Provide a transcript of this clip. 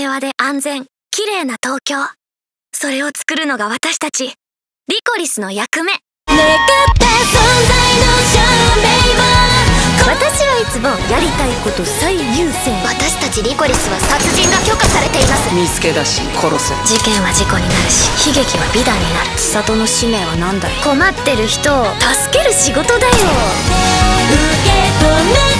平和で安全、綺麗な東京。それを作るのが私たち、リコリスの役目。願った存在のシャンベイバー。私はいつもやりたいこと最優先。私たちリコリスは殺人が許可されています。 見つけ出し殺せ。 事件は事故になるし、悲劇は美談になる。千里の使命は何だい。困ってる人を助ける仕事だよ。受け止め